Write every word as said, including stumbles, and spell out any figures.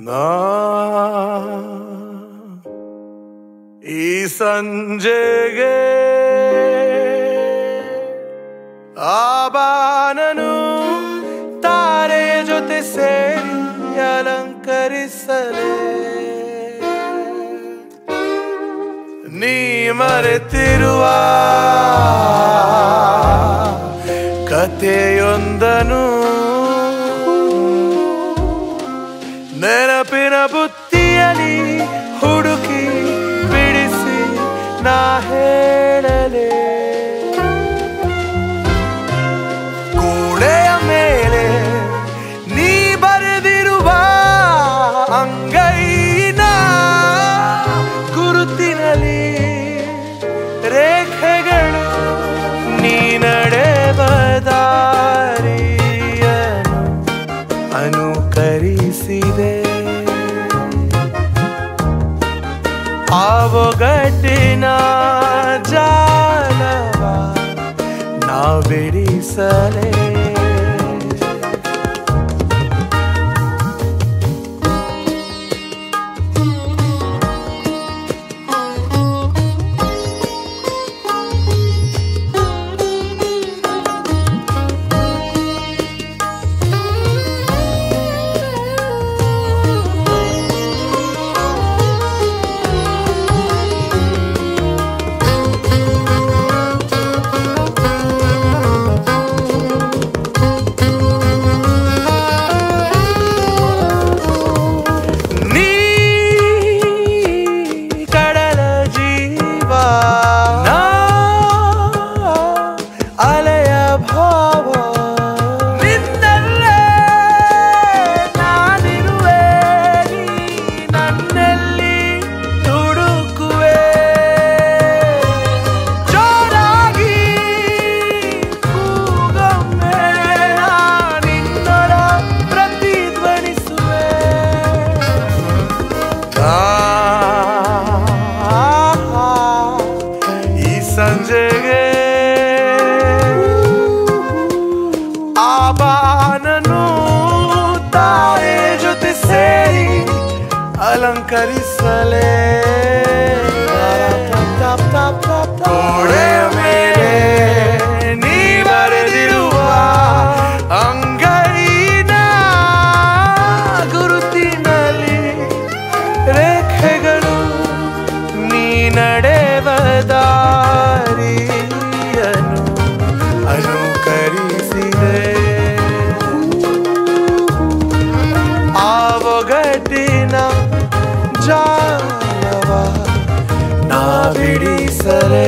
ನಾ ಈ ಸಂಜೆಗೆ ಆಬಾನನು ತಾರೆಯ ಜೊತೆ ಸೇರಿ ಅಲಂಕರಿಸಲೇ ನೀ ಮರೆತಿರುವ ಕಥೆಯೊಂದನು ನೆನಪಿನ ಬುತ್ತಿಯಲ್ಲಿ ಹುಡುಕಿ ಬಿಡಿಸಿ ನಾ ಹೇಳಲೇ ಗೋಡೆಯ ಮೇಲೆ ನೀ ಬರೆದಿರುವ ಅಂಗೈನ ಗುರುತಿನಲ್ಲಿ ರೇಖೆಗಳು ನೀ ನಡೆವ ದಾರಿಯನ್ನು ಅನುಕರಿಸಿದೆ ಆವೊಗಟ್ಟಿನ ಜಾಲವ ನಾ ಬಿಡಿಸಲೇ ಸಂಜೆಗೆ ಆಬಾನನು ತಾರೆ ಜೊತೆ ಸೇರಿ ಅಲಂಕರಿಸಲೇ ಗೋಡೆಯ ಮೇಲೆ ನೀ ಬರೆದಿರುವ ಅಂಗೈನ ಗುರುತಿನಲ್ಲಿ ರೇಖೆಗಳು ನೀ ನಡೆವ ದಾರಿಯನ್ನು ಅನುಕರಿಸಿದೆ ಆವೊಗಟ್ಟಿನ ಜಾಲವ ನಾ ಬಿಡಿಸಲೇ